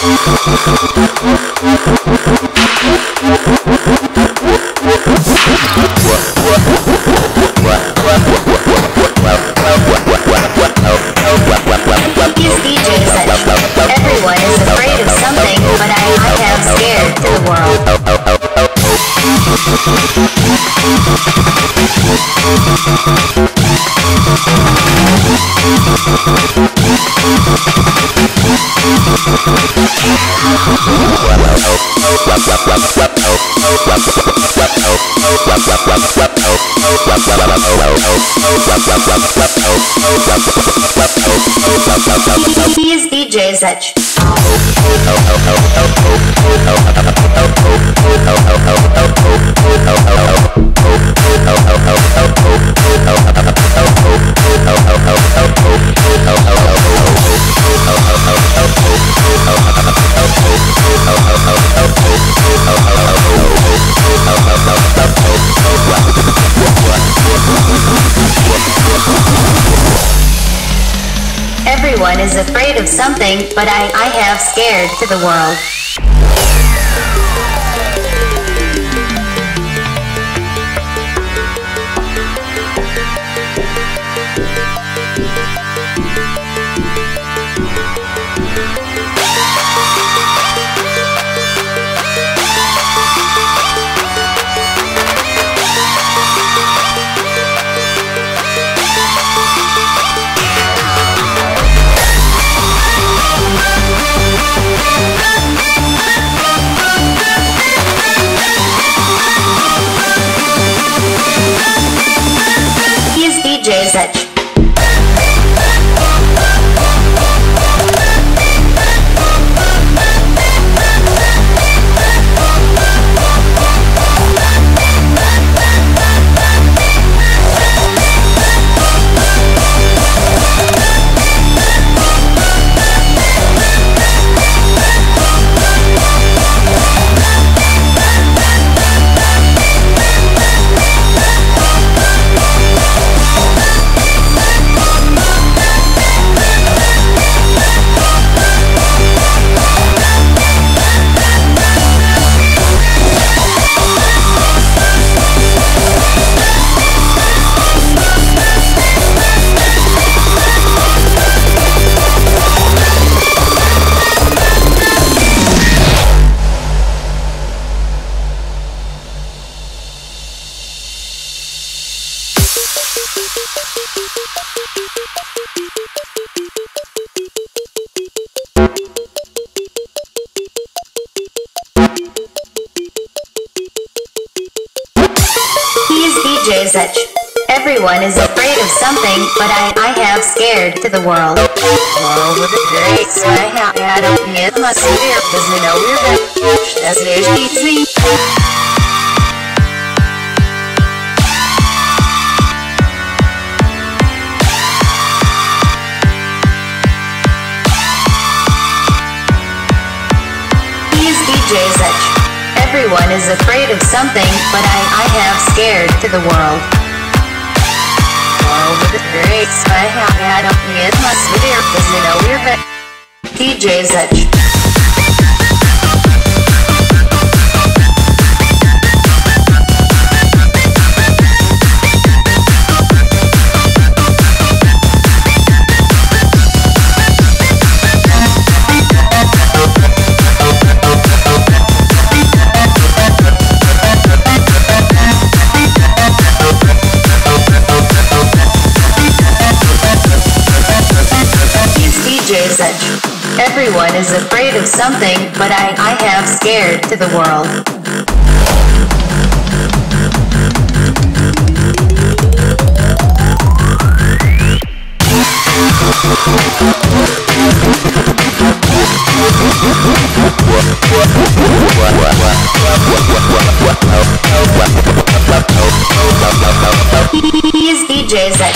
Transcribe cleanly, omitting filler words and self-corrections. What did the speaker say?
He is DJ Zech. Everyone is afraid of something, but I have scared to the world. DJ Zech. DJ Zech. Everyone is afraid of something, but I have scared to the world. All over the grace, I have had a hit my severe, doesn't know we're back. That's easy. He's DJ Zech. Everyone is afraid of something, but I have scared to the world. All over the grace, I have had a hit my severe, doesn't know we're back. DJ Zech. DJ Zech. Everyone is afraid of something, but I have scared to the world. He is DJ Zech.